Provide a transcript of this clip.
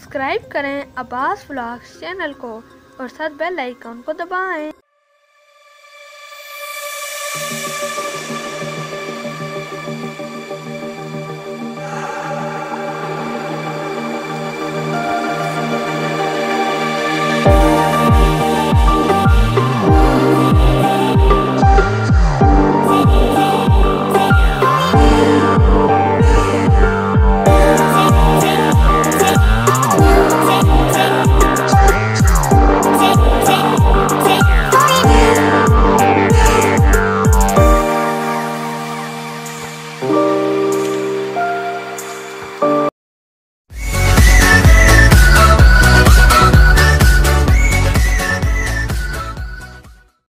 Subscribe करें Abbas vlogs channel को और साथ बेल आइकन को दबाएं।